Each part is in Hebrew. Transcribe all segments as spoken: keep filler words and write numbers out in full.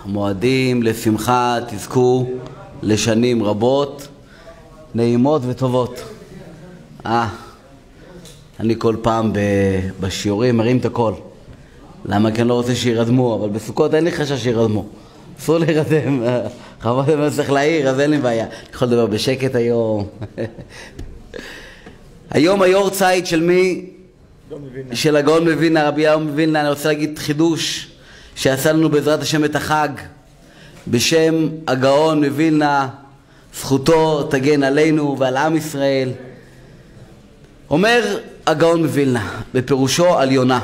מועדים לשמחה, תזכו לשנים רבות, נעימות וטובות. אה, אני כל פעם בשיעורים מרים את הכל. למה? כי אני לא רוצה שירדמו, אבל בסוכות אין לי חשש שירדמו. אסור להירדם, חבל אני צריך להעיר, אז אין לי בעיה. אני יכול לדבר בשקט היום. היום היור צייד של מי? של הגאון מווילנה, רבי אליהו מווילנה. אני רוצה להגיד חידוש שעשה לנו בעזרת השם את החג בשם הגאון מווילנה, זכותו תגן עלינו ועל עם ישראל. אומר הגאון מווילנה בפירושו על יונה,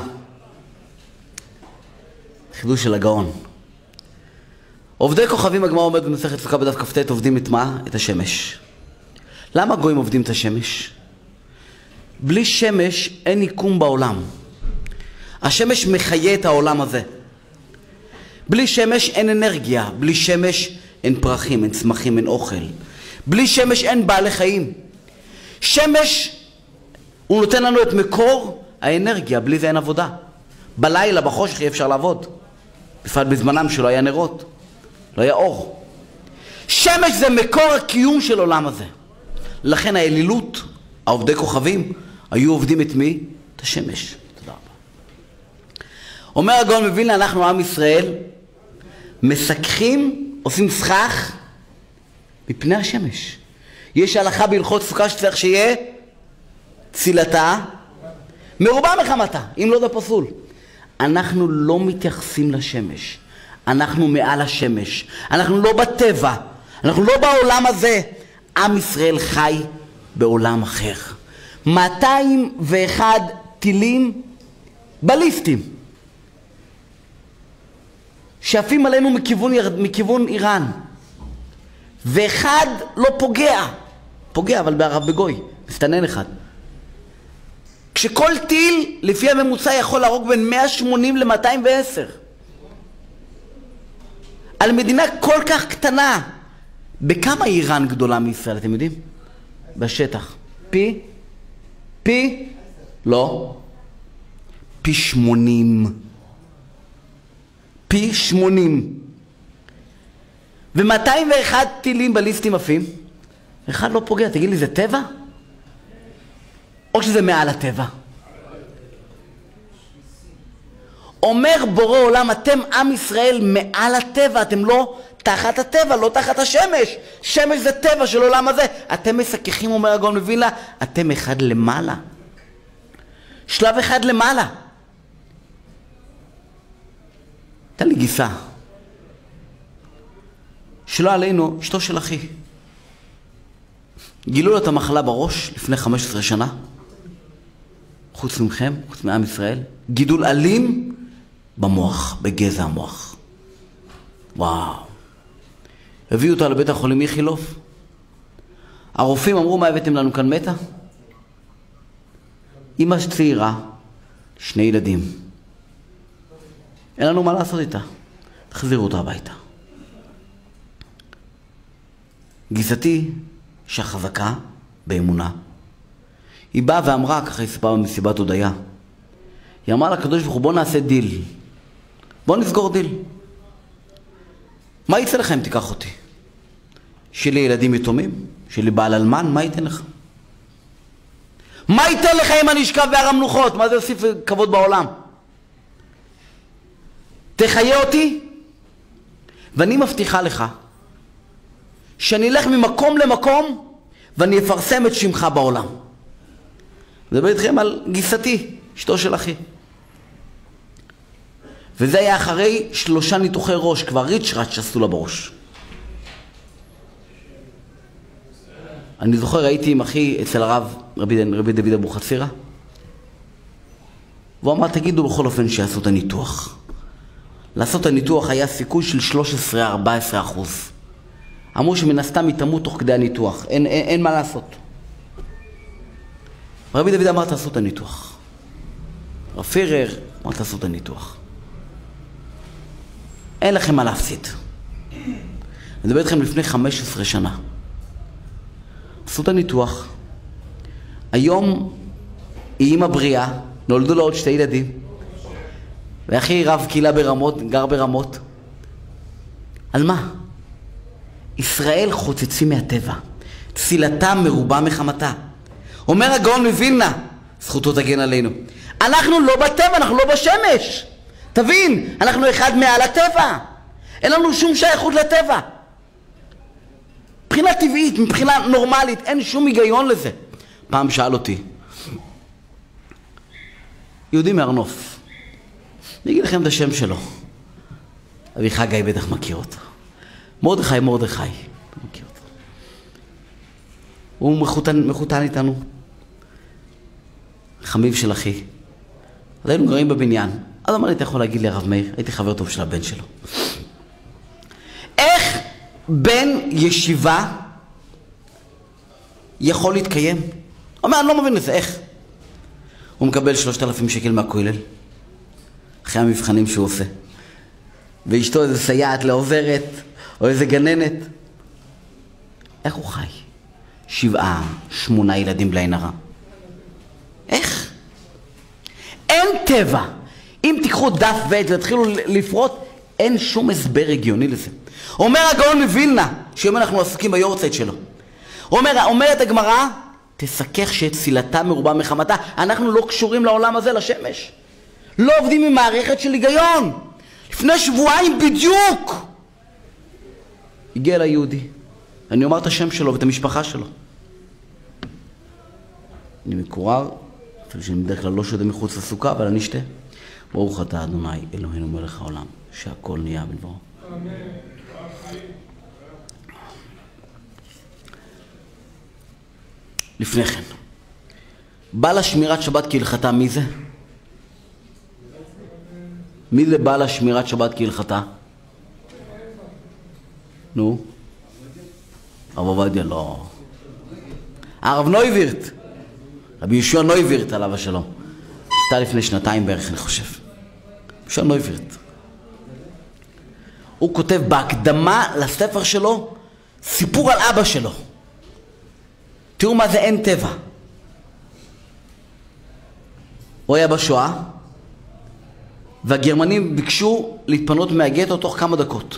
חידוש של הגאון. עובדי כוכבים, הגמרא אומרת במסכת סוכה בדף כ"ט, עובדים את מה? את השמש. למה גויים עובדים את השמש? בלי שמש אין יקום בעולם. השמש מחיה את העולם הזה. בלי שמש אין אנרגיה, בלי שמש אין פרחים, אין צמחים, אין אוכל. בלי שמש אין בעלי חיים. שמש הוא נותן לנו את מקור האנרגיה, בלי זה אין עבודה. בלילה, בחושך, אי אפשר לעבוד. בפרט בזמנם שלא היה נרות, לא היה אור. שמש זה מקור הקיום של עולם הזה. לכן האלילות, העובדי כוכבים, היו עובדים את מי? את השמש. תודה רבה. אומר הגאון מווילנה, אנחנו עם ישראל מסככים, עושים סכך מפני השמש. יש הלכה בהלכות סוכה שצריך שיהיה צילתה מרובה מחמתה, אם לא זה פסול. אנחנו לא מתייחסים לשמש, אנחנו מעל השמש, אנחנו לא בטבע, אנחנו לא בעולם הזה. עם ישראל חי בעולם אחר. מאתיים ואחד טילים בליסטים שעפים עלינו מכיוון, מכיוון איראן, ואחד לא פוגע, פוגע אבל בערב בגוי, מסתנן אחד. כשכל טיל לפי הממוצע יכול להרוג בין מאה ושמונים ל-מאתיים ועשר. על מדינה כל כך קטנה. בכמה איראן גדולה מישראל, אתם יודעים? בשטח. פי? פי? לא. פי שמונים. פי שמונים. ו-מאתיים ואחד טילים בליסטים עפים. אחד לא פוגע. תגיד לי, זה טבע? או שזה מעל הטבע? אומר בורא עולם, אתם עם ישראל מעל הטבע, אתם לא תחת הטבע, לא תחת השמש. שמש זה טבע של עולם הזה. אתם מסככים, אומר הגאון מווילנה, אתם אחד למעלה. שלב אחד למעלה. הייתה לי גיסה, שלא עלינו, אשתו של אחי. גילו לה את המחלה בראש לפני חמש עשרה שנה. חוץ מכם, חוץ מעם ישראל, גידול אלים במוח, בגזע המוח. וואו. הביאו אותה לבית החולים איכילוב. הרופאים אמרו, מה הבאתם לנו כאן? מתה? אמא צעירה, שני ילדים. אין לנו מה לעשות איתה. תחזירו אותה הביתה. גיסתי, שחזקה באמונה, היא באה ואמרה, ככה היא סיפרה במסיבת הודיה, היא אמרה לקדוש ברוך הוא, בוא נעשה דיל, בוא נסגור דיל. מה יצא לך אם תיקח אותי? שלי ילדים יתומים? שלי בעל אלמן? מה ייתן לך? מה ייתן לך אם אני אשכב בהר המנוחות? מה זה יוסיף כבוד בעולם? תחיה אותי, ואני מבטיחה לך שאני אלך ממקום למקום ואני אפרסם את שמך בעולם. מדבר איתכם על גיסתי, אשתו של אחי. וזה היה אחרי שלושה ניתוחי ראש, כבר ריצ'רץ' שעשו לה בראש. אני זוכר, הייתי עם אחי אצל הרב רבי, רבי דוד אבוחצירא, והוא אמר, תגידו בכל אופן שיעשו את הניתוח. לעשות את הניתוח היה סיכוי של שלושה עשר עד ארבעה עשר אחוז. אמרו שמן הסתם יתאמו תוך כדי הניתוח, אין, אין, אין מה לעשות. רבי דוד אמר, תעשו את הניתוח. רב פירר אמר, תעשו את הניתוח. אין לכם מה להפסיד. אני מדבר איתכם לפני חמש עשרה שנה. עשו את הניתוח. היום היא אימא בריאה, נולדו לה עוד שתי ילדים. ואחי רב קהילה ברמות, גר ברמות. על מה? ישראל חוצצים מהטבע, תפילתם מרובה מחמתה. אומר הגאון מווילנה, זכותו תגן עלינו, אנחנו לא בטבע, אנחנו לא בשמש. תבין, אנחנו אחד מעל הטבע. אין לנו שום שייכות לטבע. מבחינה טבעית, מבחינה נורמלית, אין שום היגיון לזה. פעם שאל אותי, יהודי מארנוף, אני אגיד לכם את השם שלו. אביחי גיא בטח מכיר אותו. מרדכי, מרדכי. אתה מכיר אותו. הוא מחותן, מחותן איתנו. חמיב של אחי. אז היינו גרים בבניין. אז אמר לי, אתה יכול להגיד לי, הרב מאיר, הייתי חבר טוב של הבן שלו. איך בן ישיבה יכול להתקיים? הוא אומר, אני לא מבין את זה, איך? הוא מקבל שלושת אלפים שקל מהכולל, אחרי המבחנים שהוא עושה. ואשתו איזה סייעת לעוברת, או איזה גננת. איך הוא חי? שבעה, שמונה ילדים בלי עין הרע. איך? אין טבע. אם תיקחו דף ועט ותתחילו לפרוט, אין שום הסבר הגיוני לזה. אומר הגאון מווילנה, שהיום אנחנו עסוקים ביורצייט שלו. אומר, אומרת הגמרא, תסכך שתפילתה מרובה מחמתה. אנחנו לא קשורים לעולם הזה, לשמש. לא עובדים עם מערכת של היגיון. לפני שבועיים בדיוק הגיע ליהודי. אני אומר את השם שלו ואת המשפחה שלו. אני מקורר, אפילו שאני בדרך כלל לא שותה מחוץ לסוכה, אבל אני אשתה. ברוך אתה אדוני אלוהינו מלך העולם, שהכל נהיה בדברו. אמן. לפני כן, בעל השמירת שבת כהלכתה, מי זה? מי זה בעל השמירת שבת כהלכתה? נו? הרב עובדיה, לא. הרב נויבירט, רבי יהושע נויבירט עליו השלום. הייתה לפני שנתיים בערך, אני חושב. יהושע נויבירט. הוא כותב בהקדמה לספר שלו סיפור על אבא שלו. תראו מה זה אין טבע. הוא היה בשואה, והגרמנים ביקשו להתפנות מהגטו תוך כמה דקות.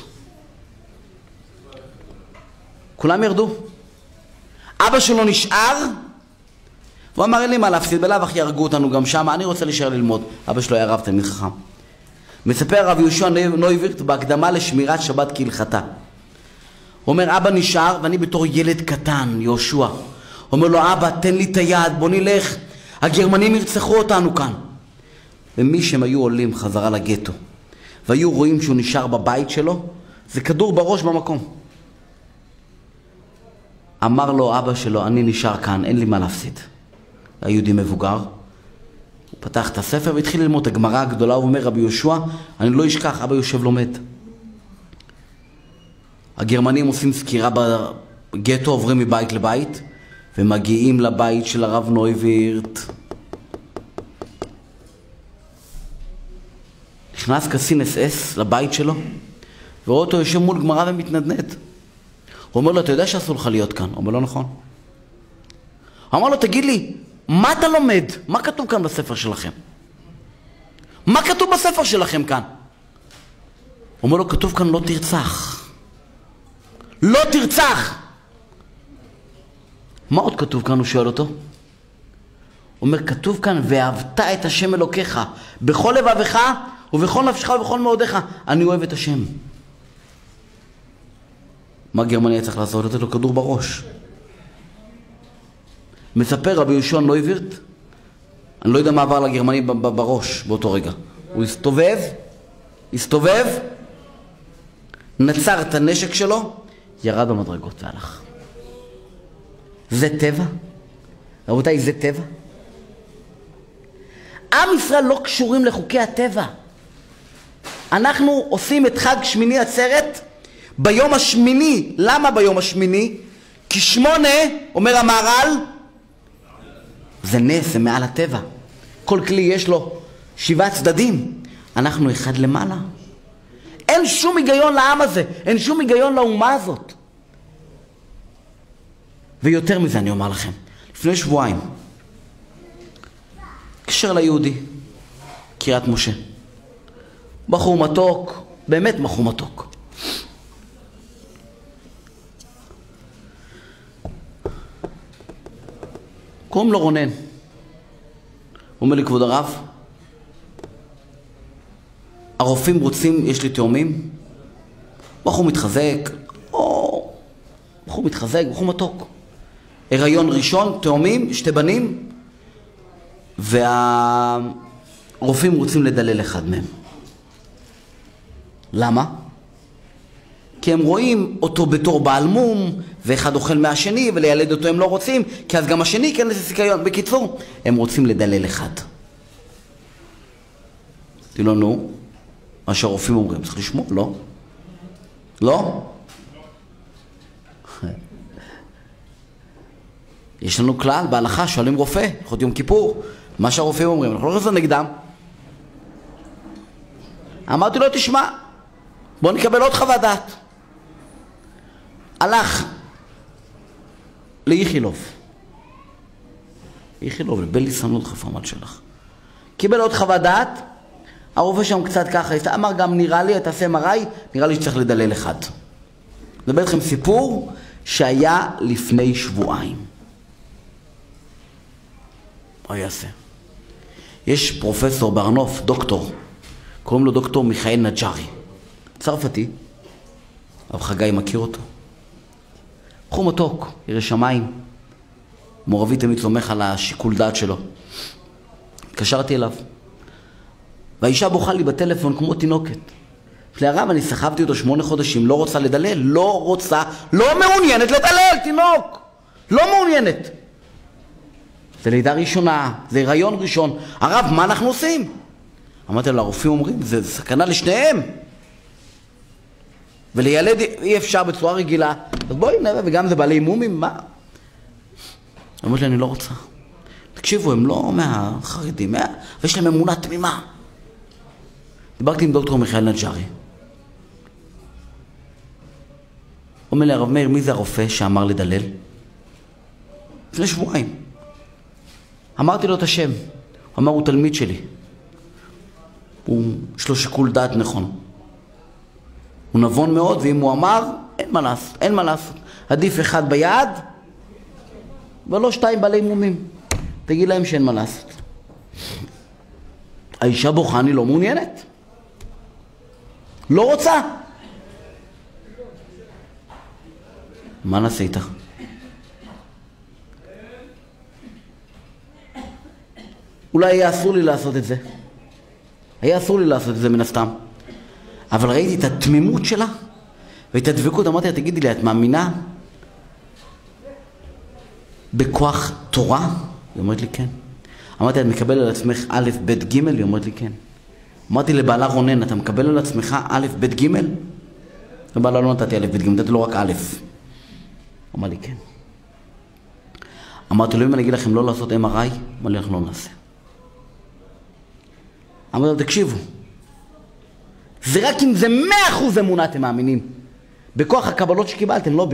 כולם ירדו. אבא שלו נשאר, והוא אמר, אין לי מה להפסיד, בלאו הכי ירגו אותנו גם שם, אני רוצה להישאר ללמוד. אבא שלו היה רב תלמיד חכם. מספר רב יהושע נויבירט בהקדמה לשמירת שבת כהלכתה. הוא אומר, אבא נשאר, ואני בתור ילד קטן, יהושע, אומר לו, אבא, תן לי את היד, בוא נלך, הגרמנים ירצחו אותנו כאן. ומי שהם היו עולים חזרה לגטו, והיו רואים שהוא נשאר בבית שלו, זה כדור בראש במקום. אמר לו אבא שלו, אני נשאר כאן, אין לי מה להפסיד. היהודי מבוגר, הוא פתח את הספר והתחיל ללמוד את הגמרא הגדולה, הוא אומר, רבי יהושע, אני לא אשכח, אבא יושב לומד. הגרמנים עושים סקירה בגטו, עוברים מבית לבית, ומגיעים לבית של הרב נויבירט. נכנס קצין אס אס לבית שלו, ורואה אותו יושב מול גמרא ומתנדנד. הוא אומר לו, אתה יודע שאסור לך להיות כאן? הוא אומר לו, נכון. הוא אמר לו, תגיד לי, מה אתה לומד? מה כתוב כאן בספר שלכם? מה כתוב בספר שלכם כאן? הוא אומר לו, כתוב כאן לא תרצח. לא תרצח! מה עוד כתוב כאן? הוא שואל אותו. הוא אומר, כתוב כאן, ואהבת את השם אלוקיך, בכל לבבך ובכל נפשך ובכל מאודיך. אני אוהב את השם. מה גרמניה צריך לעשות? לתת לו כדור בראש. מספר רבי יהושע נויבירט, אני לא יודע מה עבר לגרמני בראש באותו רגע. הוא הסתובב, הסתובב, נצר את הנשק שלו, ירד במדרגות והלך. זה טבע? רבותיי, זה טבע? עם ישראל לא קשורים לחוקי הטבע. אנחנו עושים את חג שמיני עצרת ביום השמיני. למה ביום השמיני? כי שמונה, אומר המהר"ל, זה נס, זה מעל הטבע. כל כלי יש לו שבעה צדדים. אנחנו אחד למעלה. אין שום היגיון לעם הזה, אין שום היגיון לאומה הזאת. ויותר מזה אני אומר לכם, לפני שבועיים, קשר ליהודי, קריית משה. בחור מתוק, באמת בחור מתוק. קוראים לו רונן. הוא אומר לי, כבוד הרב, הרופאים רוצים, יש לי תאומים, בחור מתחזק, או בחור מתחזק, בחור מתוק. הריון ראשון, תאומים, שתי בנים, והרופאים רוצים לדלל אחד מהם. למה? כי הם רואים אותו בתור בעל מום, ואחד אוכל מהשני, ולילד אותו הם לא רוצים, כי אז גם השני כן לזה סיכיון. בקיצור, הם רוצים לדלל אחד. תראו לנו, מה שהרופאים אומרים, צריך לשמוע, לא? לא? יש לנו כלל, בהלכה, שואלים רופא, חוד יום כיפור, מה שהרופאים אומרים, אנחנו לא חוזרים נגדם. אמרתי לו, תשמע, בוא נקבל עוד חוות דעת. הלך לאיכילוב. איכילוב, לבליסנות חפרמל שלך. קיבל עוד חוות דעת, הרופא שם קצת ככה, אמר גם נראה לי, תעשה אם אר איי, נראה לי שצריך לדלל אחד. נדבר אתכם סיפור שהיה לפני שבועיים. מה יעשה? יש פרופסור בארנוף, דוקטור, קוראים לו דוקטור מיכאל נג'ארי. צרפתי, אב חגי מכיר אותו. בחור מתוק, ירא שמיים. מורבי תמיד סומך על השיקול דעת שלו. התקשרתי אליו. והאישה בוכה לי בטלפון כמו תינוקת. לפני הרב, אני סחבתי אותו שמונה חודשים, לא רוצה לדלל, לא רוצה, לא מעוניינת לדלל, תינוק! לא מעוניינת. זה לידה ראשונה, זה הריון ראשון. הרב, מה אנחנו עושים? אמרתי לו, הרופאים אומרים, זה סכנה לשניהם. ולילד אי אפשר בצורה רגילה. אז בואי נראה, וגם זה בעלי מומים, מה? אמרתי לי, אני לא רוצה. תקשיבו, הם לא מהחרדים, מה... ויש להם אמונה תמימה. דיברתי עם דוקטור מיכאל נג'ארי. אומר לי, הרב מאיר, מי זה הרופא שאמר לדלל? לפני שבועיים. אמרתי לו את השם. הוא אמר, הוא תלמיד שלי. הוא, יש לו שיקול דעת נכון. הוא נבון מאוד, ואם הוא אמר, אין מה לעשות, אין מה לעשות. עדיף אחד ביד, ולא שתיים בעלי מומים. תגיד להם שאין מה לעשות. האישה בוכה, אני לא מעוניינת. לא רוצה. מה נעשה איתך? אולי היה אסור לי לעשות את זה. היה אסור לי לעשות את זה מן הסתם. אבל ראיתי את התמימות שלה, ואת הדבקות. אמרתי לה, תגידי לי, את מאמינה בכוח תורה? היא אומרת לי, כן. אמרתי, את מקבל על עצמך א', ב', ג'? היא אומרת לי, כן. אמרתי לבעלה רונן, אתה מקבל על עצמך א', ב', ג'? לבעלה לא נתתי א', ב', ג', נתתי לו רק א'. אמר לי, כן. אמרתי לו, אם אני אגיד לכם לא לעשות אם אר איי, אמר לי, אנחנו לא נעשה. אמרתי לו, תקשיבו, זה רק אם זה מאה אחוז אמונה אתם מאמינים. בכוח הקבלות שקיבלתם, לא בי.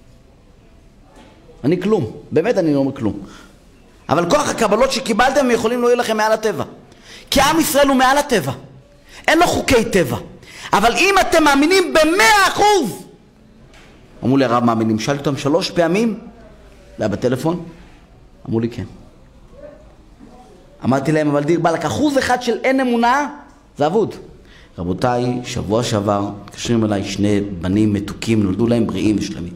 אני כלום, באמת אני לא אומר כלום. אבל כוח הקבלות שקיבלתם הם יכולים להועיל לכם מעל הטבע. כי עם ישראל הוא מעל הטבע. אין לו חוקי טבע. אבל אם אתם מאמינים במאה אחוז, אמרו לי, הרב מאמינים, שאלתי אותם שלוש פעמים, זה היה בטלפון, אמרו לי כן. אמרתי להם, אבל דיר בלק, אחוז אחד של אין אמונה, זה אבוד. רבותיי, שבוע שעבר, מתקשרים אליי שני בנים מתוקים, נולדו להם בריאים ושלמים.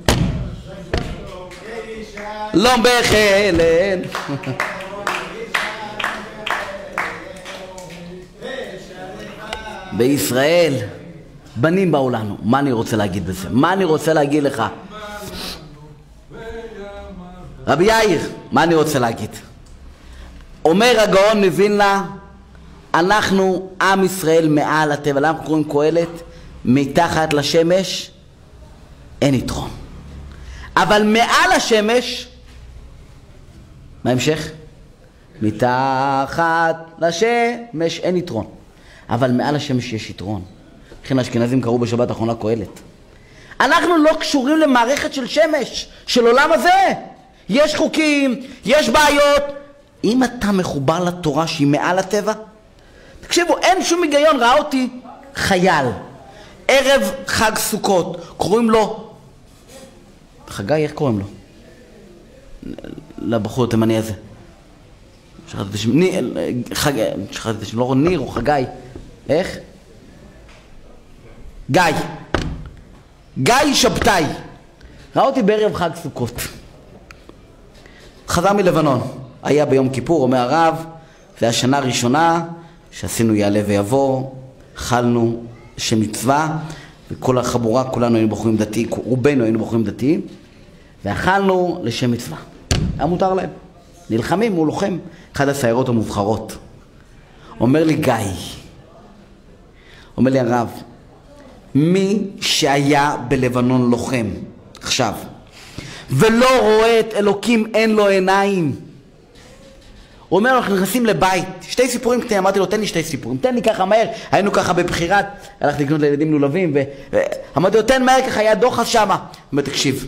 לא בחלן. בישראל, בנים באו לנו. מה אני רוצה להגיד בזה? מה אני רוצה להגיד לך? רבי יאיר, מה אני רוצה להגיד? אומר הגאון מווילנה, אנחנו עם ישראל מעל הטבע. למה אנחנו קוראים קהלת? מתחת לשמש אין יתרון. אבל מעל השמש, מה המשך? מתחת לשמש אין יתרון. אבל מעל השמש יש יתרון. לכן האשכנזים קראו בשבת האחרונה קהלת. אנחנו לא קשורים למערכת של שמש, של עולם הזה. יש חוקים, יש בעיות. אם אתה מחובר לתורה שהיא מעל הטבע, תקשיבו, אין שום היגיון. ראה אותי חייל, ערב חג סוכות, קוראים לו חגי, איך קוראים לו? לבחור התימני הזה. שכחתי את השם, ניר, חגי, שכחתי את השם, לא ניר או חגי, איך? גיא. גיא שבתאי. ראה אותי בערב חג סוכות. חזר מלבנון, היה ביום כיפור, אומר הרב, זה השנה הראשונה שעשינו יעלה ויבוא, אכלנו שמצווה, וכל החבורה, כולנו היינו בחורים דתיים, רובנו היינו בחורים דתיים, ואכלנו לשם מצווה. היה מותר להם. נלחמים, הוא לוחם, אחד הסיירות המובחרות. אומר לי גיא, אומר לי הרב, מי שהיה בלבנון לוחם, עכשיו, ולא רואה את אלוקים, אין לו עיניים. הוא אומר, אנחנו נכנסים לבית, שתי סיפורים קטנים, אמרתי לו, תן לי שתי סיפורים, תן לי ככה מהר, היינו ככה בבחירת, הלכתי לקנות לילדים לולבים, ואמרתי לו, תן מהר ככה, היה דוחס שמה. הוא אומר, תקשיב,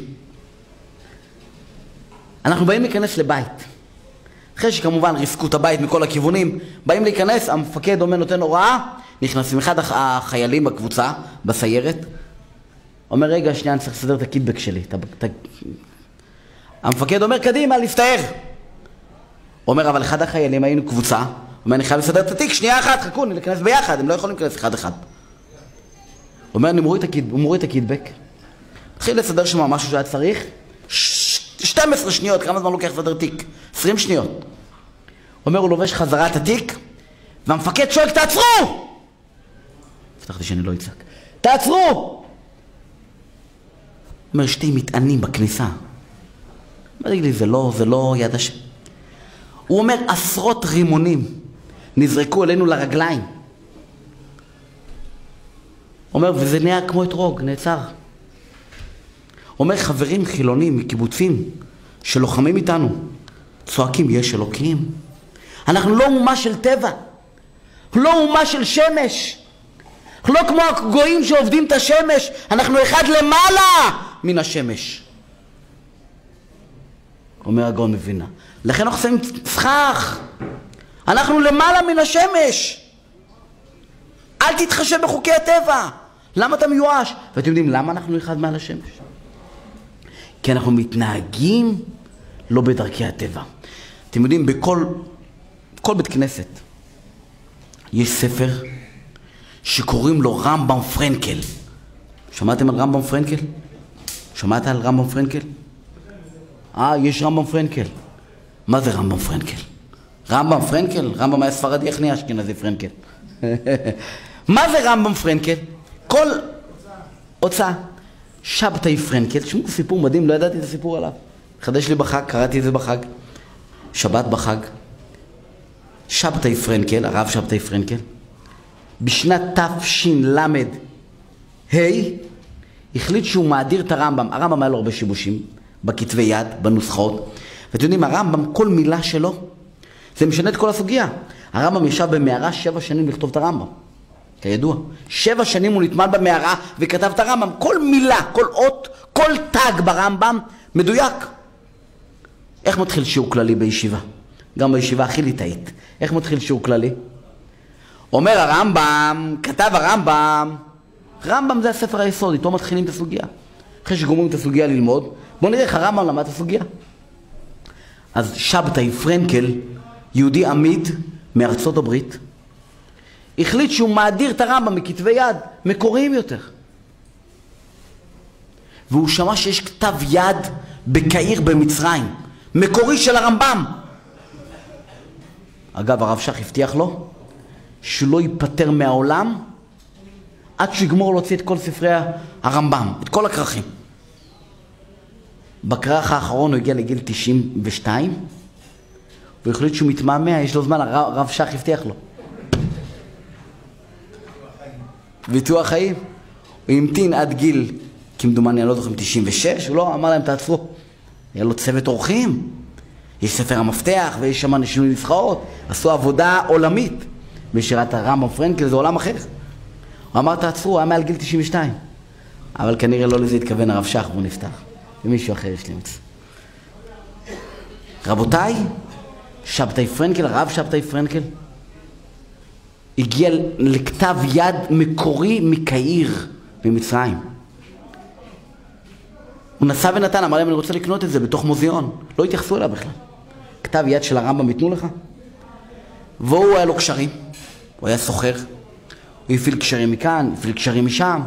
אנחנו באים להיכנס לבית, אחרי שכמובן ריסקו את הבית מכל הכיוונים, באים להיכנס, המפקד אומר, נותן הוראה, נכנסים אחד החיילים בקבוצה, בסיירת, אומר, רגע, שנייה, אני צריך לסדר את הקידבק שלי. ת... המפקד אומר, קדימה, להסתער. אומר, אבל אחד החיילים, היינו קבוצה, אומר, אני חייב לסדר את התיק, שנייה אחת, חכו, נכנס ביחד, הם לא יכולים להיכנס אחד אחד. אומר, אני מוריד את הקידבק, התחיל לסדר שם משהו שהיה צריך, שתים עשרה שניות, כמה זמן לוקח לסדר תיק? עשרים שניות. אומר, הוא לובש חזרה את התיק, והמפקד שואל, תעצרו! הבטחתי שאני לא אצעק. תעצרו! אומר, שתי מטענים בכניסה. אומר לי, זה לא, זה לא יד השם. הוא אומר, עשרות רימונים נזרקו אלינו לרגליים. אומר, וזה נהיה כמו אתרוג, נעצר. אומר, חברים חילונים מקיבוצים שלוחמים איתנו, צועקים, יש אלוקים. אנחנו לא אומה של טבע, לא אומה של שמש. לא כמו הגויים שעובדים את השמש, אנחנו אחד למעלה מן השמש. אומר הגאון מבינה. לכן אנחנו שמים סכך. אנחנו למעלה מן השמש. אל תתחשב בחוקי הטבע. למה אתה מיואש? ואתם יודעים למה אנחנו אחד מעל השמש? כי אנחנו מתנהגים לא בדרכי הטבע. אתם יודעים, בכל כל בית כנסת יש ספר שקוראים לו רמב"ם פרנקל. שמעתם על רמב"ם פרנקל? שמעת על רמב"ם פרנקל? אה, יש רמב"ם פרנקל. מה זה רמב"ם פרנקל? רמב"ם פרנקל? רמב"ם היה ספרדי, איך נהיה אשכנזי פרנקל? מה זה רמב"ם פרנקל? כל הוצאה. שבתאי פרנקל, תשמעו סיפור מדהים, לא ידעתי את הסיפור עליו. חדש לי בחג, קראתי את זה בחג. שבת בחג. שבתאי פרנקל, הרב שבתאי פרנקל. בשנת תש"ל, ה' החליט שהוא מאדיר את הרמב"ם. הרמב"ם היה לו הרבה שיבושים, בכתבי יד, בנוסחות. ואתם יודעים, הרמב"ם, כל מילה שלו, זה משנה את כל הסוגיה. הרמב"ם ישב במערה שבע שנים לכתוב את הרמב"ם. כידוע, שבע שנים הוא נתמל במערה וכתב את הרמב"ם. כל מילה, כל אות, כל תג ברמב"ם מדויק. איך מתחיל שיעור כללי בישיבה? גם בישיבה הכי ליטאית. איך מתחיל שיעור כללי? אומר הרמב"ם, כתב הרמב"ם, רמב"ם זה הספר היסוד, איתו מתחילים את הסוגיה. אחרי שגומרים את הסוגיה ללמוד, בואו נראה איך הרמב"ם למד את הסוגיה. אז שבתאי פרנקל, יהודי עמיד מארצות הברית, החליט שהוא מאדיר את הרמב"ם מכתבי יד, מקוריים יותר. והוא שמע שיש כתב יד בקהיר במצרים, מקורי של הרמב"ם. אגב, הרב שך הבטיח לו שהוא לא ייפטר מהעולם עד שיגמור להוציא את כל ספרי הרמב"ם, את כל הכרכים. בכרך האחרון הוא הגיע לגיל תשעים ושתיים, הוא החליט שהוא מתמהמה, יש לו זמן, הרב שך הבטיח לו. ביטוח חיים. הוא המתין עד גיל, כמדומני, אני לא זוכר, תשעים ושש, הוא לא אמר להם, תעצרו. היה לו צוות אורחים, יש ספר המפתח, ויש שם שינוי נבחרות, עשו עבודה עולמית. בשירת הרמב"ם פרנקל זה עולם אחר. הוא אמר, תעצרו, הוא היה מעל גיל תשעים ושתיים. אבל כנראה לא לזה התכוון הרב שך, והוא נפתח. ומישהו אחר יש לי מצ... רבותיי, שבתאי פרנקל, הרב שבתאי פרנקל, הגיע לכתב יד מקורי מקהיר, ממצרים. הוא נסע ונתן, אמר להם, אני רוצה לקנות את זה בתוך מוזיאון. לא התייחסו אליו בכלל. כתב יד של הרמב"ם יתנו לך? והוא היה לו קשרים, הוא היה סוחר, הוא הפעיל קשרים מכאן, הפעיל קשרים משם,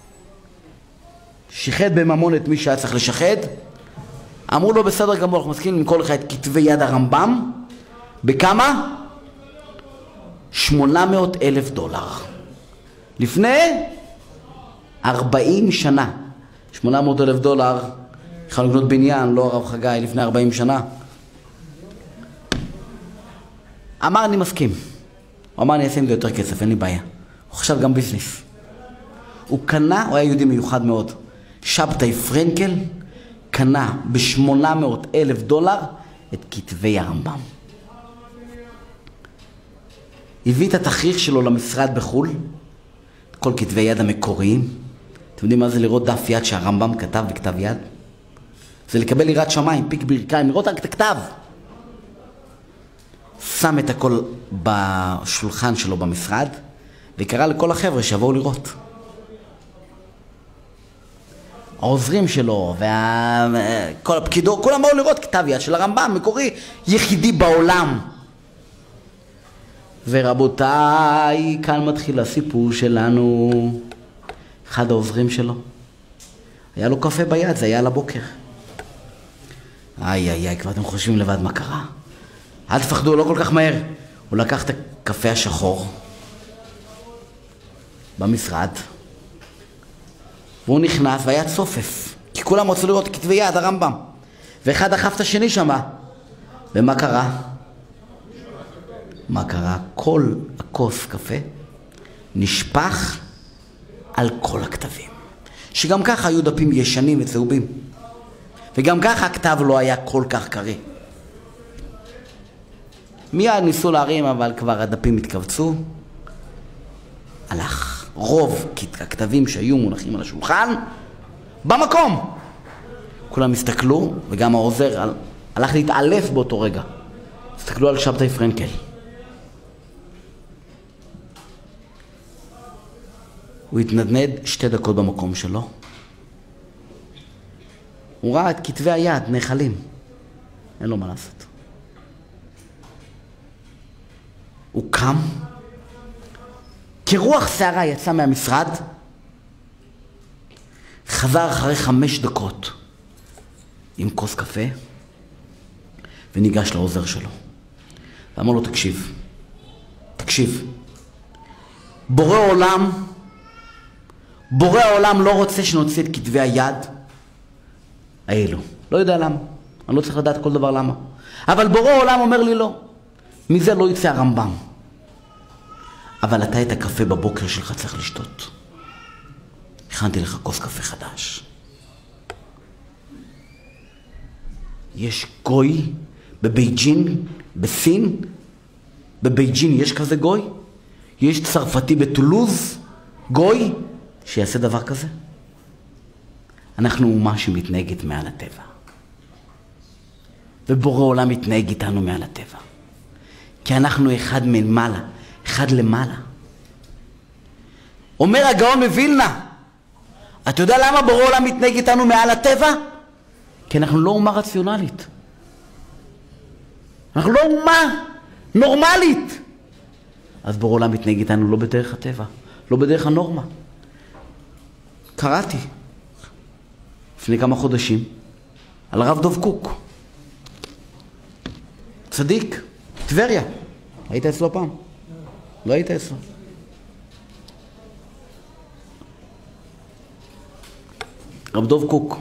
שיחד בממון את מי שהיה צריך לשחד, אמרו לו בסדר גמור, אנחנו מסכימים למכור לך את כתבי יד הרמב"ם, בכמה? שמונה מאות אלף דולר. לפני ארבעים שנה. שמונה מאות אלף דולר, יכולנו לקנות בניין, לא הרב חגי, לפני ארבעים שנה. אמר אני מסכים. הוא אמר אני אעשה עם זה יותר כסף, אין לי בעיה. הוא חשב גם ביזנס. הוא קנה, הוא היה יהודי מיוחד מאוד, שבתאי פרנקל, קנה ב-שמונה מאות אלף דולר את כתבי הרמב"ם. הביא את התכריך שלו למשרד בחול, כל כתבי יד המקוריים. אתם יודעים מה זה לראות דף יד שהרמב"ם כתב בכתב יד? זה לקבל יראת שמיים, פיק ברכיים, לראות רק את הכתב. שם את הכל בשולחן שלו במשרד, וקרא לכל החבר'ה שיבואו לראות. העוזרים שלו, וכל הפקידו, כולם באו לראות כתב יד של הרמב"ם, מקורי, יחידי בעולם. ורבותיי, כאן מתחיל הסיפור שלנו. אחד העוזרים שלו, היה לו קפה ביד, זה היה לבוקר. איי איי איי, כבר אתם חושבים לבד מה קרה. אל תפחדו, לא כל כך מהר. הוא לקח את הקפה השחור במשרד, והוא נכנס והיה צופף, כי כולם רצו לראות כתבי יד הרמב"ם, ואחד דחף את השני שמה. ומה קרה? מה קרה? כל הכוס קפה נשפך על כל הכתבים, שגם ככה היו דפים ישנים וצהובים, וגם ככה הכתב לא היה כל כך קריא. מיד ניסו להרים, אבל כבר הדפים התכווצו. הלך. רוב הכתבים שהיו מונחים על השולחן במקום. כולם הסתכלו, וגם העוזר הלך להתעלף באותו רגע. הסתכלו על שבתאי פרנקל. הוא התנדנד שתי דקות במקום שלו. הוא ראה את כתבי היד, נחלים. אין לו מה לעשות. הוא קם, כרוח שערה יצא מהמשרד, חזר אחרי חמש דקות עם כוס קפה, וניגש לעוזר שלו. ואמר לו, תקשיב, תקשיב, בורא עולם, בורא העולם לא רוצה שנוציא את כתבי היד האלו. לא יודע למה, אני לא צריך לדעת כל דבר למה. אבל בורא העולם אומר לי לא. מזה לא יצא הרמב"ם. אבל אתה את הקפה בבוקר שלך צריך לשתות. הכנתי לך כוס קפה חדש. יש גוי בבייג'ין, בסין, בבייג'ין יש כזה גוי? יש צרפתי בטולוז, גוי, שיעשה דבר כזה? אנחנו אומה שמתנהגת מעל הטבע. ובורא עולם מתנהג איתנו מעל הטבע. כי אנחנו אחד מלמעלה, אחד למעלה. אומר הגאון מווילנה, אתה יודע למה בורא עולם מתנהג איתנו מעל הטבע? כי אנחנו לא אומה רציונלית. אנחנו לא אומה נורמלית. אז בורא עולם מתנהג איתנו לא בדרך הטבע, לא בדרך הנורמה. קראתי לפני כמה חודשים על הרב דוב קוק, צדיק, טבריה. היית אצלו פעם? לא היית אצלו. רב דוב קוק.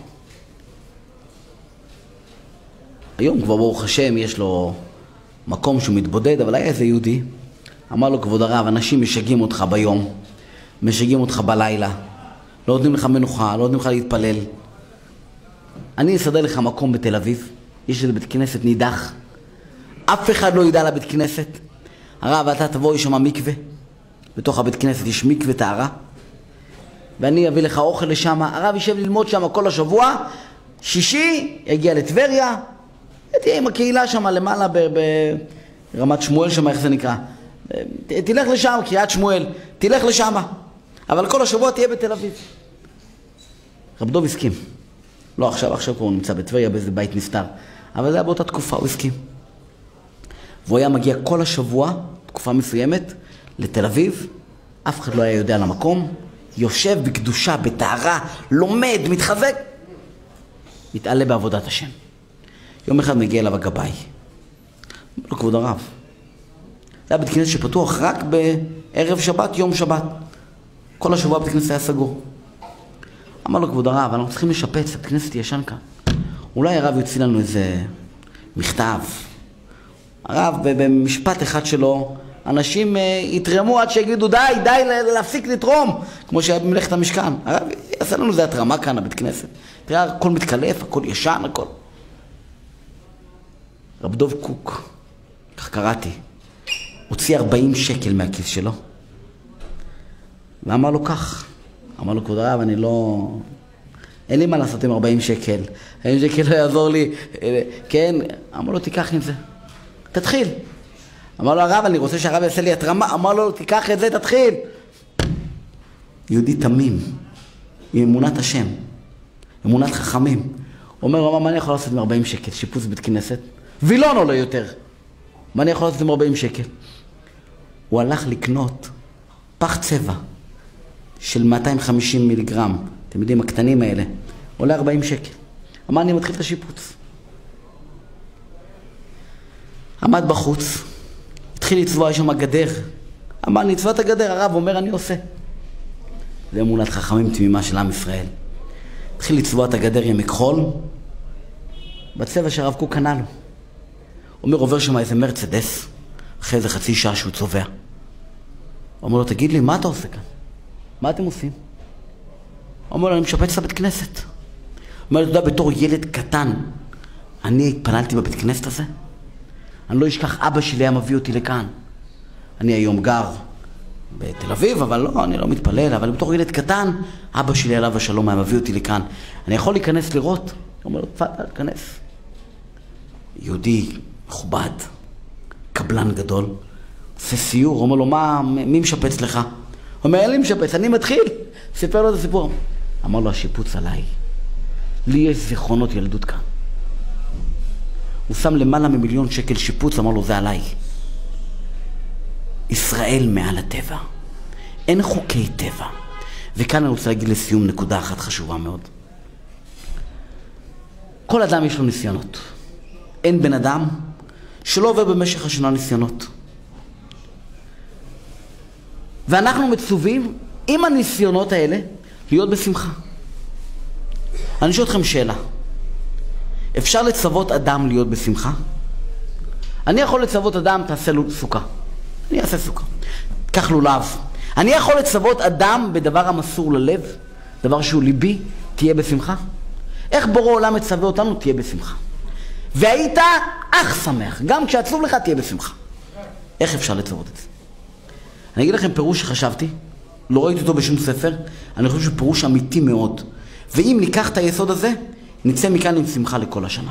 היום כבר ברוך השם יש לו מקום שהוא מתבודד, אבל היה איזה יהודי, אמר לו, כבוד הרב, אנשים משגעים אותך ביום, משגעים אותך בלילה, לא נותנים לך מנוחה, לא נותנים לך להתפלל. אני אסדר לך מקום בתל אביב, יש איזה בית כנסת נידח, אף אחד לא ידע לבית כנסת. הרב, אתה תבוא, יש שם מקווה, בתוך הבית כנסת יש מקווה טהרה, ואני אביא לך אוכל לשם, הרב יישב ללמוד שם כל השבוע, שישי יגיע לטבריה, תהיה עם הקהילה שם למעלה ברמת שמואל שם, איך זה נקרא, תלך לשם, קריאת שמואל, תלך לשם, אבל כל השבוע תהיה בתל אביב. רב דוב הסכים. לא עכשיו, עכשיו הוא נמצא בטבריה באיזה בית נפטר, אבל זה היה באותה תקופה, הוא הסכים. והוא היה מגיע כל השבוע תקופה מסוימת, לתל אביב, אף אחד לא היה יודע על המקום, יושב בקדושה, בטהרה, לומד, מתחזק, מתעלה בעבודת השם. יום אחד מגיע אליו הגבאי. אומר לו, כבוד הרב, זה היה בית כנסת שפתוח רק בערב שבת, יום שבת. כל השבוע בית כנסת היה סגור. אמר לו, כבוד הרב, אנחנו צריכים לשפץ, בית כנסת ישן כאן. אולי הרב יוציא לנו איזה מכתב. הרב, במשפט אחד שלו, אנשים יתרמו עד שיגידו, די, די להפסיק לתרום, כמו שהיה במלאכת המשכן. הרב יעשה לנו איזה התרמה כאן, הבית כנסת. תראה, הכל מתקלף, הכל ישן, הכל. רב דוב קוק, כך קראתי, הוציא ארבעים שקל מהכיס שלו. ואמר לו כך, אמר לו, כבוד הרב, אני לא... אין לי מה לעשות עם ארבעים שקל. ארבעים שקל לא יעזור לי. כן, אמר לו, תיקח עם זה. תתחיל. אמר לו, הרב, אני רוצה שהרב יעשה לי התרמה. אמר לו, תיקח את זה, תתחיל. יהודי תמים, עם אמונת השם, אמונת חכמים. אומר לו, מה אני יכול לעשות עם ארבעים שקל? שיפוץ בית כנסת? וילון עולה יותר. מה אני יכול לעשות עם ארבעים שקל? הוא הלך לקנות פח צבע של מאתיים וחמישים מיליגרם. אתם יודעים, הקטנים האלה. עולה ארבעים שקל. אמר, אני מתחיל את השיפוץ. עמד בחוץ. התחיל לצבוע שם הגדר. אמר, אני אצבע את הגדר. הרב אומר, אני עושה. זה אמונת חכמים תמימה של עם ישראל. התחיל לצבוע את הגדר עם מכחול. בצבע שהרב קוק קנה לו. אומר, עובר שם איזה מרצדס. אחרי איזה חצי שעה שהוא צובע. הוא אומר לו, תגיד לי, מה אתה עושה כאן? מה אתם עושים? הוא אומר לו, אני משפץ את הבית כנסת. הוא אומר לו, אתה יודע, בתור ילד קטן, אני התפללתי בבית כנסת הזה? אני לא אשכח, אבא שלי היה מביא אותי לכאן. אני היום גר בתל אביב, אבל לא, אני לא מתפלל, אבל בתור ילד קטן, אבא שלי עליו השלום היה מביא אותי לכאן. אני יכול להיכנס לראות? הוא אומר לו, תפדל, כנס. יהודי מכובד, קבלן גדול, עושה סיור, הוא אומר לו, מה, מי משפץ לך? הוא אומר, אין לי משפץ, אני מתחיל. סיפר לו את הסיפור. אמר לו, השיפוץ עליי. לי יש זיכרונות ילדות כאן. הוא שם למעלה ממיליון שקל שיפוץ, אמר לו, זה עליי. ישראל מעל הטבע. אין חוקי טבע. וכאן אני רוצה להגיד לסיום נקודה אחת חשובה מאוד. כל אדם יש לו ניסיונות. אין בן אדם שלא עובר במשך השנה ניסיונות. ואנחנו מצווים עם הניסיונות האלה להיות בשמחה. אני שואל אתכם שאלה. אפשר לצוות אדם להיות בשמחה? אני יכול לצוות אדם, תעשה לו סוכה. אני אעשה סוכה. קח לולב. אני יכול לצוות אדם בדבר המסור ללב, דבר שהוא ליבי, תהיה בשמחה? איך בורא עולם מצווה אותנו? תהיה בשמחה. והיית אך שמח. גם כשעצוב לך תהיה בשמחה. איך אפשר לצוות את זה? אני אגיד לכם פירוש שחשבתי, לא ראיתי אותו בשום ספר, אני חושב שהוא פירוש אמיתי מאוד. ואם ניקח את היסוד הזה, נצא מכאן עם שמחה לכל השנה.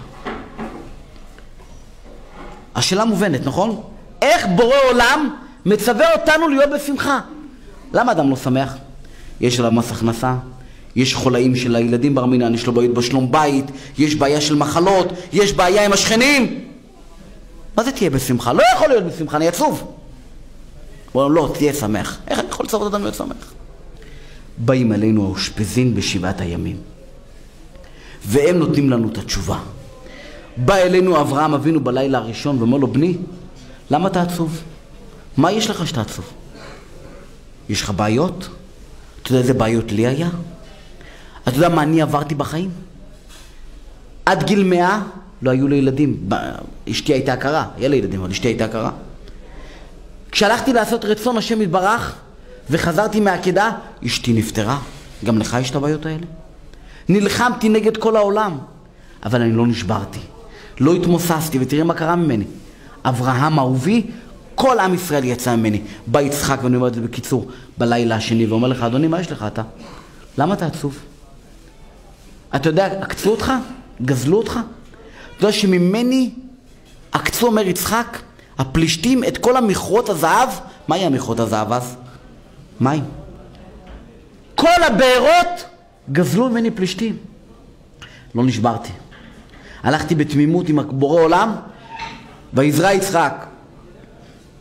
השאלה מובנת, נכון? איך בורא עולם מצווה אותנו להיות בשמחה? למה אדם לא שמח? יש עליו מס הכנסה, יש חולאים של הילדים בר מינן, יש לו בעיות בשלום בית, יש בעיה של מחלות, יש בעיה עם השכנים. מה זה תהיה בשמחה? לא יכול להיות בשמחה, אני עצוב. הוא אומר, לא, תהיה שמח. איך אני יכול לצוות אדם להיות שמח? באים אלינו האושפזין בשבעת הימים, והם נותנים לנו את התשובה. בא אלינו אברהם אבינו בלילה הראשון ואומר לו, בני, למה אתה עצוב? מה יש לך שאתה עצוב? יש לך בעיות? אתה יודע איזה בעיות לי היה? אתה יודע מה אני עברתי בחיים? עד גיל מאה לא היו לי ילדים. אשתי הייתה הכרה, היה לי ילדים, אבל אשתי הייתה הכרה. כשהלכתי לעשות רצון השם יתברך וחזרתי מהעקדה, אשתי נפטרה. גם לך יש את הבעיות האלה? נלחמתי נגד כל העולם, אבל אני לא נשברתי. לא התמוססתי, ותראה מה קרה ממני. אברהם אהובי, כל עם ישראל יצא ממני. בא יצחק, ואני אומר את זה בקיצור, בלילה השני, ואומר לך, אדוני, מה יש לך אתה? למה אתה עצוב? אתה יודע, עקצו אותך? גזלו אותך? אתה יודע שממני עקצו, אומר יצחק, הפלישתים את כל המכרות הזהב. מה היה מכרות הזהב אז? מים. כל הבארות גזלו ממני פלישתים. לא נשברתי. הלכתי בתמימות עם בורא עולם, ויזרע יצחק.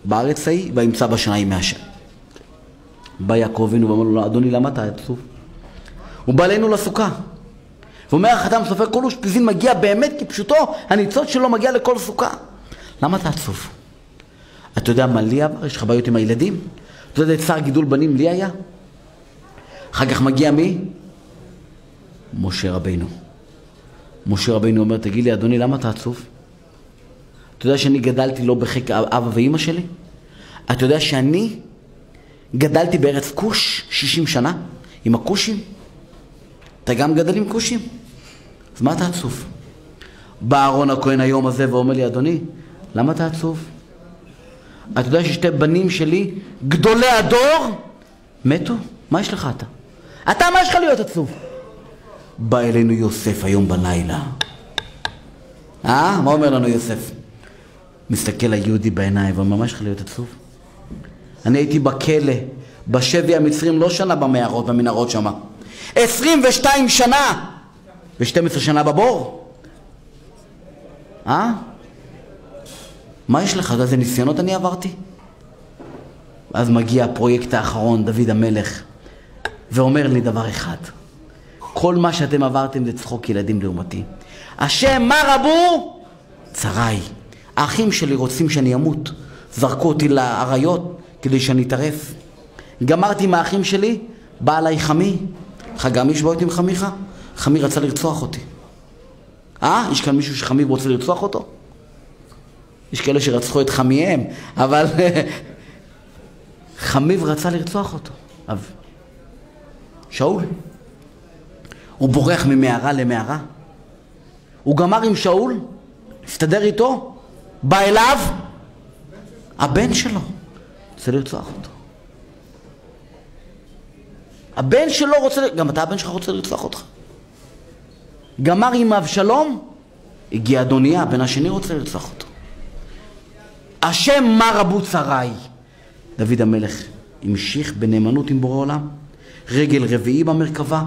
בארץ ההיא, וימצא בשנה ימי השם. בא יעקב אבינו ואמר לו, אדוני, למה אתה עצוב? הוא בא אלינו לסוכה. ואומר, החתם סופר כל אושפיזין מגיע באמת כפשוטו, הניצוץ שלו מגיע לכל סוכה. למה אתה עצוב? אתה יודע מה לי עבר? יש לך בעיות עם הילדים? אתה יודע את שר גידול בנים לי היה? אחר כך מגיע מי? משה רבינו. משה רבינו אומר, תגיד לי, אדוני, למה אתה עצוב? אתה יודע שאני גדלתי לא בחיק אבא ואמא שלי? אתה יודע שאני גדלתי בארץ כוש שישים שנה עם הכושים? אתה גם גדל עם כושים? אז מה אתה עצוב? בא אהרון הכהן היום הזה ואומר לי, אדוני, למה אתה עצוב? אתה יודע ששתי בנים שלי, גדולי הדור, מתו? מה יש לך אתה? אתה, מה יש לך להיות עצוב? בא אלינו יוסף היום בלילה. אה? מה אומר לנו יוסף? מסתכל היהודי בעיניים ואומר, מה יש לך להיות עצוב? אני הייתי בכלא, בשבי המצרים, לא שנה במערות, במנהרות שמה. עשרים ושתיים שנה ו-שתים עשרה שנה בבור. אה? מה יש לך? איזה ניסיונות אני עברתי? אז מגיע הפרויקט האחרון, דוד המלך, ואומר לי דבר אחד. כל מה שאתם עברתם זה צחוק ילדים לעומתי. השם מה רבו? צריי. האחים שלי רוצים שאני אמות. זרקו אותי לאריות כדי שאני אטרף. גמרתי מהאחים שלי, בא עליי חמי. לך גם יש בעיות עם חמיך? חמי רצה לרצוח אותי. אה? יש כאן מישהו שחמי רוצה לרצוח אותו? יש כאלה שרצחו את חמיהם, אבל חמיו רצה לרצוח אותו. אבל שאול, הוא בורח ממערה למערה. הוא גמר עם שאול, הסתדר איתו, בא אליו, הבן שלו רוצה לרצוח אותו. הבן שלו רוצה, גם אתה הבן שלך רוצה לרצוח אותך. גמר עם אבשלום, הגיע אדוניה, הבן השני רוצה לרצוח אותו. השם מה רבו צריי. דוד המלך המשיך בנאמנות עם בורא עולם, רגל רביעי במרכבה,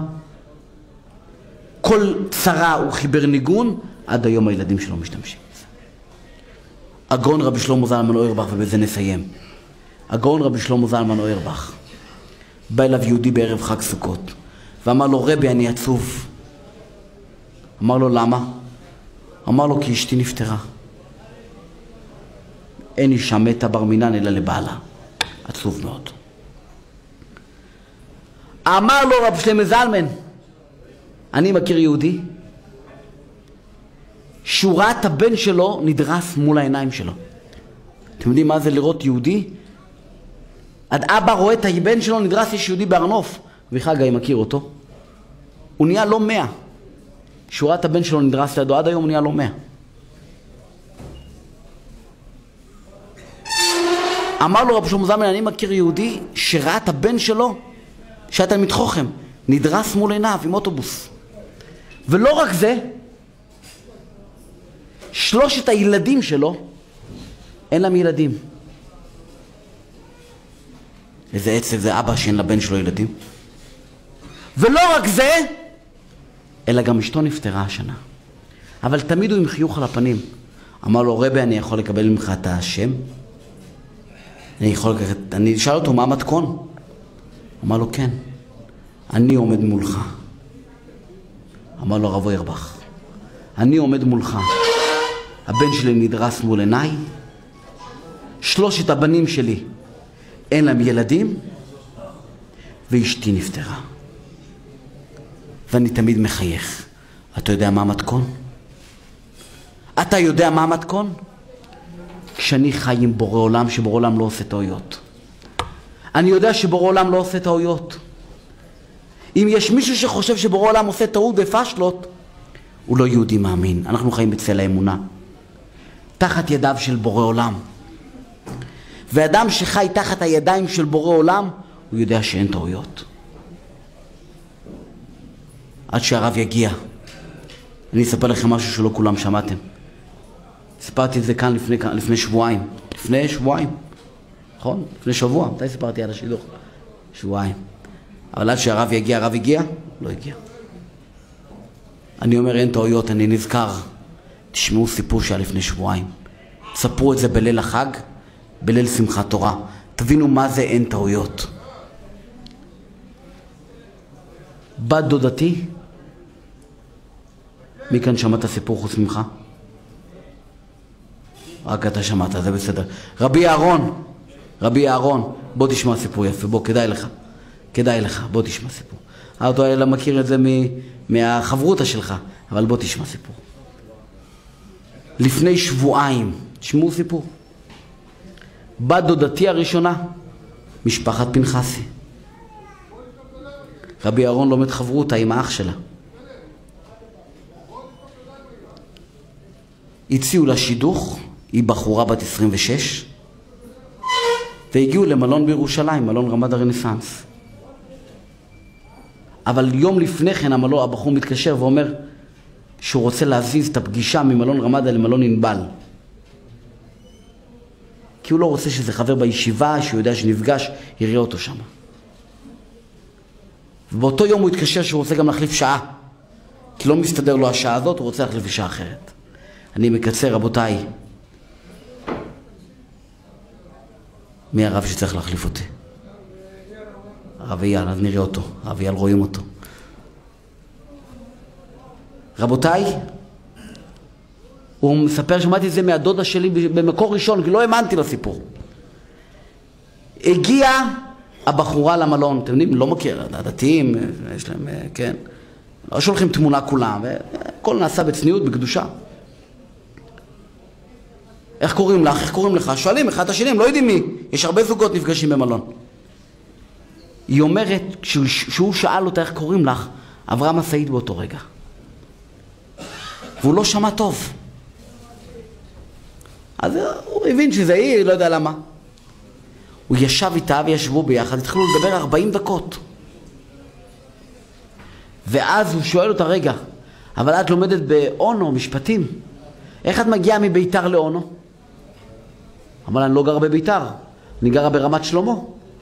כל צרה הוא חיבר ניגון, עד היום הילדים שלו משתמשים בזה. הגאון רבי שלמה זלמן אוירבך, ובזה נסיים. הגאון רבי שלמה זלמן אוירבך, בא אליו יהודי בערב חג סוכות, ואמר לו, רבי, אני עצוב. אמר לו, למה? אמר לו, כי אשתי נפטרה. אין אישה מתה בר מינן אלא לבעלה. עצוב מאוד. אמר לו רב שלמה זלמן, אני מכיר יהודי, שהוא ראה את הבן שלו נדרס מול העיניים שלו. אתם יודעים מה זה לראות יהודי? עד אבא רואה את הבן שלו נדרס, יש יהודי בארנוף, וחגה היא מכיר אותו. הוא נהיה לא מאה. שהוא ראה את הבן שלו נדרס לידו, עד היום הוא נהיה לא מאה. אמר לו רב שלמה זלמן, אני מכיר יהודי שראה את הבן שלו, שהיה תלמיד חוכם, נדרס מול עיניו עם אוטובוס. ולא רק זה, שלושת הילדים שלו, אין להם ילדים. איזה עצב זה אבא שאין לבן שלו ילדים. ולא רק זה, אלא גם אשתו נפטרה השנה. אבל תמיד הוא עם חיוך על הפנים. אמר לו, רבי, אני יכול לקבל ממך את השם? אני יכול לקחת, אני אשאל אותו, מה המתכון? אמר לו, כן, אני עומד מולך. אמר לו הרב אוירבך, אני עומד מולך. הבן שלי נדרס מול עיניי, שלושת הבנים שלי אין להם ילדים, ואשתי נפטרה. ואני תמיד מחייך. אתה יודע מה המתכון? אתה יודע מה המתכון? כשאני חי עם בורא עולם, שבורא עולם לא עושה טעויות. אני יודע שבורא עולם לא עושה טעויות. אם יש מישהו שחושב שבורא עולם עושה טעות ופשלות, הוא לא יהודי מאמין. אנחנו חיים בצל האמונה. תחת ידיו של בורא עולם. ואדם שחי תחת הידיים של בורא עולם, הוא יודע שאין טעויות. עד שהרב יגיע. אני אספר לכם משהו שלא כולם שמעתם. סיפרתי את זה כאן לפני, לפני שבועיים. לפני שבועיים. נכון? לפני שבוע. מתי סיפרתי על השידוך? שבועיים. אבל עד שהרב יגיע, הרב הגיע? לא הגיע. אני אומר, אין טעויות, אני נזכר. תשמעו סיפור שהיה לפני שבועיים. ספרו את זה בליל החג, בליל שמחת תורה. תבינו מה זה אין טעויות. בת דודתי, מי כאן שמע את הסיפור חוץ ממך? רק אתה שמעת, זה בסדר. רבי אהרון, רבי אהרון, בוא תשמע סיפור יפה, בוא, כדאי לך. כדאי לך, בוא תשמע סיפור. אתה לא מכיר את זה מהחברותה שלך, אבל בוא תשמע סיפור. לפני שבועיים, תשמעו סיפור. בת דודתי הראשונה, משפחת פנחסי. רבי אהרון לומד חברותה עם האח שלה. הציעו לה שידוך, היא בחורה בת עשרים ושש, והגיעו למלון בירושלים, מלון רמת הרנסנס. אבל יום לפני כן המלון, הבחור מתקשר ואומר שהוא רוצה להזיז את הפגישה ממלון רמדה למלון ענבל. כי הוא לא רוצה שזה חבר בישיבה, שהוא יודע שנפגש, יראה אותו שם. ובאותו יום הוא התקשר שהוא רוצה גם להחליף שעה. כי לא מסתדר לו השעה הזאת, הוא רוצה להחליף שעה אחרת. אני מקצר, רבותיי. מי הרב שצריך להחליף אותי? הרב אייל, אז נראה אותו. הרב אייל רואים אותו. רבותיי, הוא מספר, שמעתי את זה מהדודה שלי במקור ראשון, כי לא האמנתי לסיפור. הגיעה הבחורה למלון, אתם יודעים, לא מכיר, הדתיים, יש להם, כן, לא שולחים תמונה כולם, והכל נעשה בצניעות, בקדושה. איך קוראים לך? איך קוראים לך? שואלים אחד את השני, הם לא יודעים מי. יש הרבה זוגות נפגשים במלון. היא אומרת, כשהוא שאל אותה איך קוראים לך, עברה משאית באותו רגע. והוא לא שמע טוב. אז הוא הבין שזה היא, לא יודע למה. הוא ישב איתה וישבו ביחד, התחילו לדבר ארבעים דקות. ואז הוא שואל אותה, רגע, אבל את לומדת באונו, משפטים. איך את מגיעה מביתר לאונו? אמר לה, אני לא גרה בביתר, אני גרה ברמת שלמה.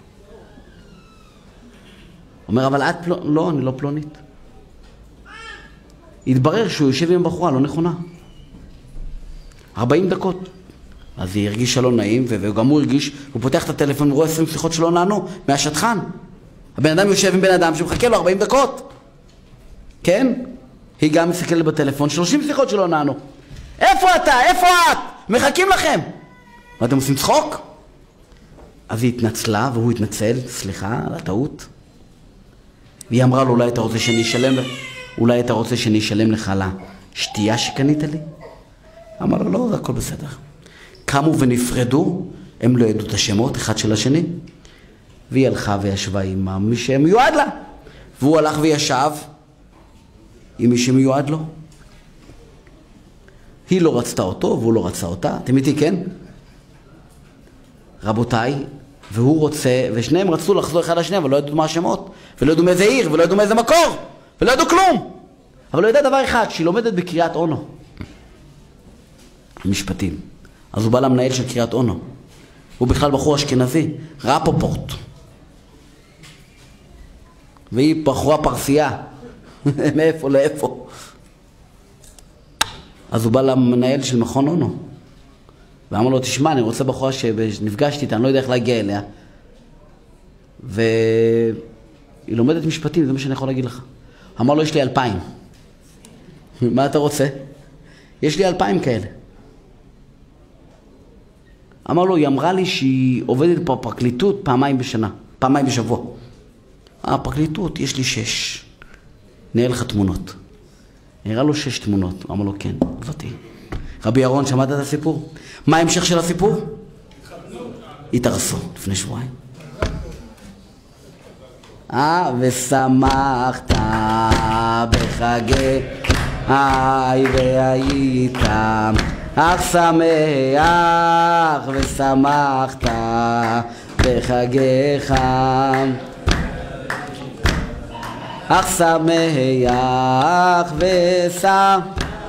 אומר, אבל את פלונית? לא, אני לא פלונית. התברר שהוא יושב עם בחורה לא נכונה. ארבעים דקות. אז היא הרגישה לא נעים, וגם הוא הרגיש, הוא פותח את הטלפון ורואה עשרים שיחות שלא נענו, מהשטחן. הבן אדם יושב עם בן אדם שמחכה לו ארבעים דקות. כן? היא גם מסתכלת בטלפון, שלושים שיחות שלא נענו. איפה אתה? איפה את? מחכים לכם. ואתם עושים צחוק? אז היא התנצלה, והוא התנצל, סליחה על הטעות. והיא אמרה לו, אולי אתה רוצה שאני אשלם לך, אולי אתה רוצה שאני אשלם לך על השתייה שקנית לי? אמר לו, לא, זה הכל בסדר. קמו ונפרדו, הם לא ידעו את השמות, אחד של השני, והיא הלכה וישבה עם מי שמיועד לה. והוא הלך וישב עם מי שמיועד לו. היא לא רצתה אותו, והוא לא רצה אותה. אתם איתי, כן? רבותיי, והוא רוצה, ושניהם רצו לחזור אחד לשני, אבל לא ידעו מה השמות, ולא ידעו מאיזה עיר, ולא ידעו מאיזה מקור, ולא ידעו כלום. אבל לא ידע דבר אחד, שהיא לומדת בקריאת אונו. משפטים. אז הוא בא למנהל של קריאת אונו. הוא בכלל בחור אשכנזי, רפופורט. והיא בחורה פרסייה. מאיפה לאיפה. אז הוא בא למנהל של מכון אונו. ואמר לו, תשמע, אני רוצה בחורה שנפגשתי איתה, אני לא יודע איך להגיע אליה. והיא לומדת משפטים, זה מה שאני יכול להגיד לך. אמר לו, יש לי אלפיים. מה אתה רוצה? יש לי אלפיים כאלה. אמר לו, היא אמרה לי שהיא עובדת בפרקליטות פעמיים בשנה, פעמיים בשבוע. אה, פרקליטות, יש לי שש. נראה לך תמונות. נראה לו שש תמונות. אמר לו, כן, זאתי. רבי אהרון, שמעת את הסיפור? מה ההמשך של הסיפור? התארסו לפני שבועיים. אה, ושמחת בחגי היי והיית אך שמח ושמחת בחגיך אך שמח ושמח.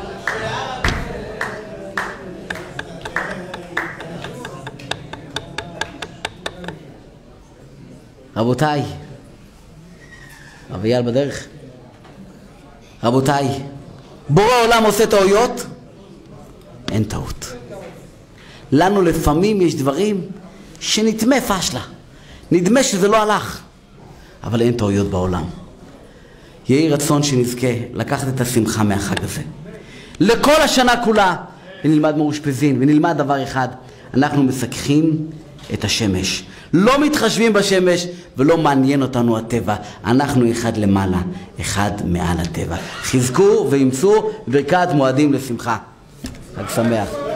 רבותיי, רב אייל בדרך. רבותיי, בורא העולם עושה טעויות? אין טעות. לנו לפעמים יש דברים שנדמה פשלה. נדמה שזה לא הלך. אבל אין טעויות בעולם. יהי רצון שנזכה לקחת את השמחה מהחג הזה. לכל השנה כולה, ונלמד מאושפזין, ונלמד דבר אחד, אנחנו מסככים את השמש. לא מתחשבים בשמש, ולא מעניין אותנו הטבע. אנחנו אחד למעלה, אחד מעל הטבע. חזקו ואמצו ברכת מועדים לשמחה. חג שמח.